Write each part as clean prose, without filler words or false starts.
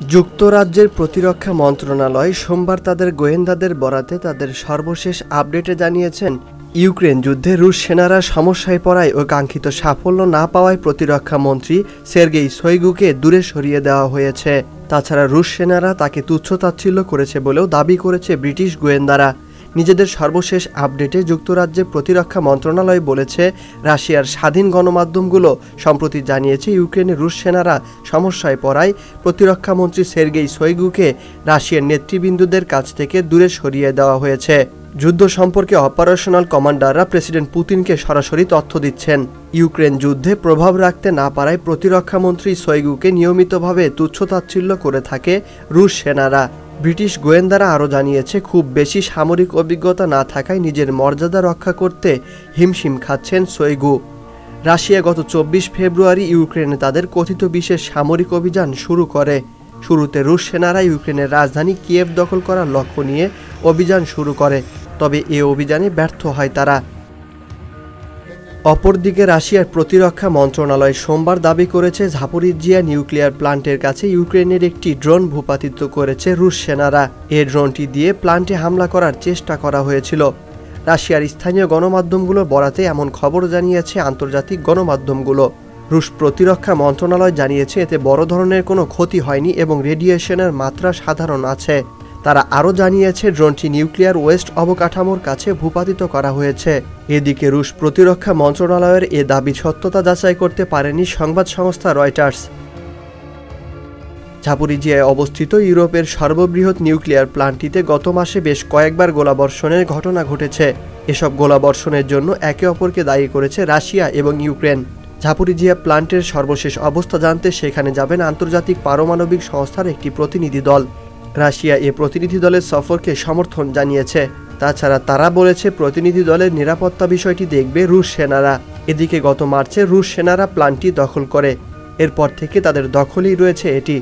যুক্তরাজ্যের প্রতিরক্ষা মন্ত্রণালয় সোমবার তাদের গোয়েন্দাদের বরাতে তাদের সর্বশেষ আপডেটে জানিয়েছেন, ইউক্রেন যুদ্ধে রুশ সেনারা সমস্যায় পড়ায় ও কাঙ্ক্ষিত সাফল্য না পাওয়ায় প্রতিরক্ষা মন্ত্রী সের্গেই শোইগুকে দূরে সরিয়ে দেওয়া হয়েছে। তাছাড়া রুশ সেনারা তাকে তুচ্ছ-তাচ্ছিল্য করেছে বলেও দাবি করেছে ব্রিটিশ গোয়েন্দারা। নিজেদের সর্বশেষ আপডেটে যুক্তরাজ্যের প্রতিরক্ষা মন্ত্রণালয় বলেছে, রাশিয়ার স্বাধীন গণমাধ্যমগুলো সম্প্রতি জানিয়েছে ইউক্রেনের রুশ সেনারা সমস্যায় পড়ায় প্রতিরক্ষামন্ত্রী সের্গেই শোইগুকে রাশিয়ার নেতৃবৃন্দদের কাছ থেকে দূরে সরিয়ে দেওয়া হয়েছে। যুদ্ধ সম্পর্কে অপারেশনাল কমান্ডাররা প্রেসিডেন্ট পুতিনকে সরাসরি তথ্য দিচ্ছেন। ইউক্রেন যুদ্ধে প্রভাব রাখতে না পারায় প্রতিরক্ষামন্ত্রী শোইগুকে নিয়মিতভাবে তুচ্ছ-তাচ্ছিল্য করে থাকে রুশ সেনারা। ব্রিটিশ গোয়েন্দারা আরও জানিয়েছে, খুব বেশি সামরিক অভিজ্ঞতা না থাকায় নিজের মর্যাদা রক্ষা করতে হিমশিম খাচ্ছেন শোইগু। রাশিয়া গত 24 ফেব্রুয়ারি ইউক্রেনে তাদের কথিত বিশেষ সামরিক অভিযান শুরু করে। শুরুতে রুশ সেনারা ইউক্রেনের রাজধানী কিয়েভ দখল করার লক্ষ্য নিয়ে অভিযান শুরু করে, তবে এ অভিযানে ব্যর্থ হয় তারা। অপরদিকে রাশিয়ার প্রতিরক্ষা মন্ত্রণালয় সোমবার দাবি করেছে, জাপোরিজিয়া নিউক্লিয়ার প্লান্টের কাছে ইউক্রেনের একটি ড্রোন ভূপাতিত করেছে রুশ সেনারা। এই ড্রোনটি দিয়ে প্লান্টে হামলা করার চেষ্টা করা হয়েছিল। রাশিয়ার স্থানীয় গণমাধ্যমগুলো বরাতে এমন খবর জানিয়েছে আন্তর্জাতিক গণমাধ্যমগুলো। রুশ প্রতিরক্ষা মন্ত্রণালয় জানিয়েছে, এতে বড় ধরনের কোনো ক্ষতি হয়নি এবং রেডিয়েশনের মাত্রা সাধারণ আছে। তারা আরও জানিয়েছে, ড্রোনটি নিউক্লিয়ার ওয়েস্ট অবকাঠামোর কাছে ভূপাতিত করা হয়েছে। এদিকে রুশ প্রতিরক্ষা মন্ত্রণালয়ের এ দাবি সত্যতা যাচাই করতে পারেনি সংবাদ সংস্থা রয়টার্স। জাপোরিজিয়ায় অবস্থিত ইউরোপের সর্ববৃহৎ নিউক্লিয়ার প্লান্টটিতে গত মাসে বেশ কয়েকবার গোলাবর্ষণের ঘটনা ঘটেছে। এসব গোলাবর্ষণের জন্য একে অপরকে দায়ী করেছে রাশিয়া এবং ইউক্রেন। জাপোরিজিয়া প্লান্টের সর্বশেষ অবস্থা জানতে সেখানে যাবেন আন্তর্জাতিক পারমাণবিক সংস্থার একটি প্রতিনিধি দল। রাশিয়া এ প্রতিনিধি দলের সফরকে সমর্থন জানিয়েছে। তাছাড়া তারা বলেছে, প্রতিনিধি দলের নিরাপত্তা বিষয়টি দেখবে রুশ সেনারা। এদিকে গত মার্চে রুশ সেনারা প্লান্টটি দখল করে, এরপর থেকে তাদের দখলেই রয়েছে এটি।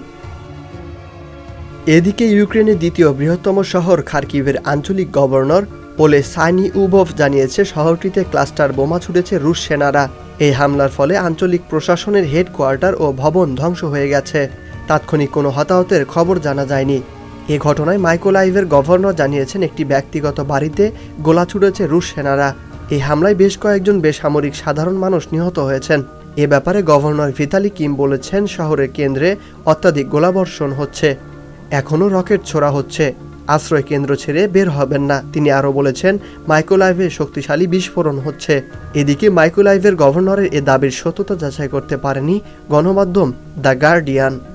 এদিকে ইউক্রেনের দ্বিতীয় বৃহত্তম শহর খার্কিভের আঞ্চলিক গভর্নর ওলে সাইনিউভভ জানিয়েছে, শহরটিতে ক্লাস্টার বোমা ছুড়েছে রুশ সেনারা। এই হামলার ফলে আঞ্চলিক প্রশাসনের হেডকোয়ার্টার ও ভবন ধ্বংস হয়ে গেছে। তাৎক্ষণিক কোনো হতাহতের খবর জানা যায়নি। এ ঘটনায় মাইকোলাইভের গভর্নর জানিয়েছেন, একটি ব্যক্তিগত বাড়িতে গোলা ছুড়েছে রুশ সেনারা। এই হামলায় বেশ কয়েকজন বেসামরিক সাধারণ মানুষ নিহত হয়েছেন। এ ব্যাপারে গভর্নর ভিতালি কিম বলেছেন, শহরের কেন্দ্রে অত্যাধিক গোলাবর্ষণ হচ্ছে, এখনও রকেট ছোড়া হচ্ছে, আশ্রয় কেন্দ্র ছেড়ে বের হবেন না। তিনি আরও বলেছেন, মাইকোলাইভে শক্তিশালী বিস্ফোরণ হচ্ছে। এদিকে মাইকোলাইভের গভর্নরের এ দাবির সত্যতা যাচাই করতে পারেনি গণমাধ্যম দ্য গার্ডিয়ান।